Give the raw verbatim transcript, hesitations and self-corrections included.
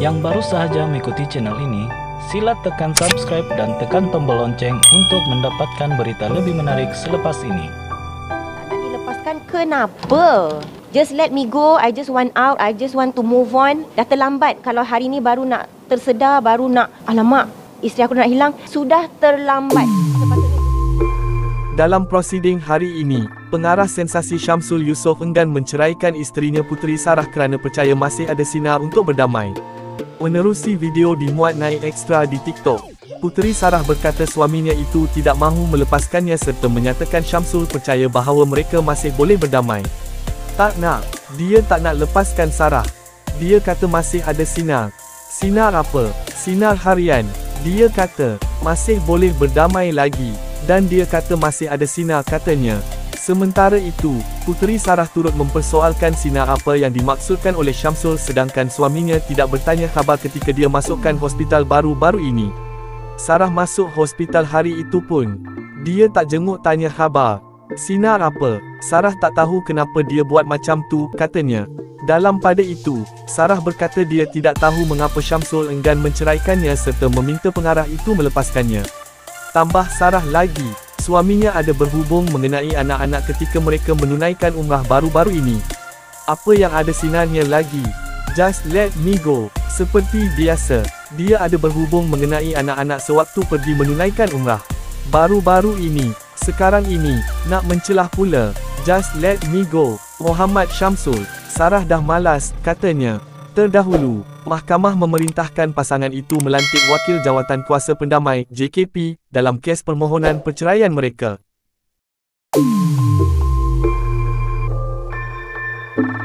Yang baru sahaja mengikuti channel ini, sila tekan subscribe dan tekan tombol lonceng untuk mendapatkan berita lebih menarik selepas ini. Tak nak dilepaskan kenapa? Just let me go, I just want out, I just want to move on. Dah terlambat kalau hari ni baru nak tersedar, baru nak, alamak, isteri aku nak hilang. Sudah terlambat. Sepatutnya. Dalam prosiding hari ini, pengarah sensasi Syamsul Yusof enggan menceraikan isterinya Puteri Sarah kerana percaya masih ada sinar untuk berdamai. Menerusi video dimuat naik ekstra di TikTok, Puteri Sarah berkata suaminya itu tidak mahu melepaskannya serta menyatakan Syamsul percaya bahawa mereka masih boleh berdamai. Tak nak, dia tak nak lepaskan Sarah. Dia kata masih ada sinar. Sinar apa? Sinar harian. Dia kata, masih boleh berdamai lagi. Dan dia kata masih ada sinar katanya. Sementara itu, Puteri Sarah turut mempersoalkan sinar apa yang dimaksudkan oleh Syamsul sedangkan suaminya tidak bertanya khabar ketika dia masukkan hospital baru-baru ini. Sarah masuk hospital hari itu pun, dia tak jenguk tanya khabar. Sinar apa? Sarah tak tahu kenapa dia buat macam tu, katanya. Dalam pada itu, Sarah berkata dia tidak tahu mengapa Syamsul enggan menceraikannya serta meminta pengarah itu melepaskannya. Tambah Sarah lagi, suaminya ada berhubung mengenai anak-anak ketika mereka menunaikan umrah baru-baru ini. Apa yang ada sinarnya lagi? Just let me go. Seperti biasa, dia ada berhubung mengenai anak-anak sewaktu pergi menunaikan umrah baru-baru ini. Sekarang ini, nak mencelah pula. Just let me go. Muhammad Syamsul, Sarah dah malas, katanya. Terdahulu, mahkamah memerintahkan pasangan itu melantik wakil jawatan kuasa pendamai J K P dalam kes permohonan perceraian mereka.